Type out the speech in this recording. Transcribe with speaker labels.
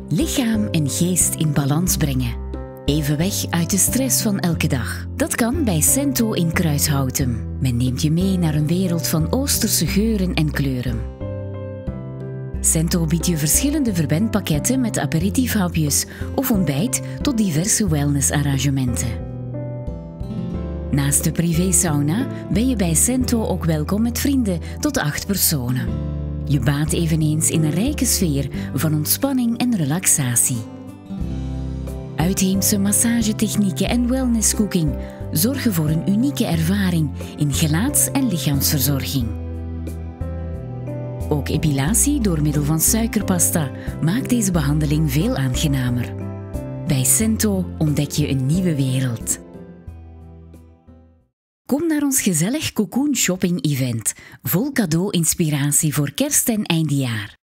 Speaker 1: Lichaam en geest in balans brengen. Even weg uit de stress van elke dag. Dat kan bij Cento in Kruishouten. Men neemt je mee naar een wereld van Oosterse geuren en kleuren. Cento biedt je verschillende verwendpakketten met aperitiefhapjes of ontbijt tot diverse wellnessarrangementen. Naast de privésauna ben je bij Cento ook welkom met vrienden tot 8 personen. Je baat eveneens in een rijke sfeer van ontspanning en relaxatie. Uitheemse massagetechnieken en wellnesscooking zorgen voor een unieke ervaring in gelaats- en lichaamsverzorging. Ook epilatie door middel van suikerpasta maakt deze behandeling veel aangenamer. Bij Cento ontdek je een nieuwe wereld. Kom naar ons gezellig Cocoon Shopping Event, vol cadeau-inspiratie voor kerst en eindjaar.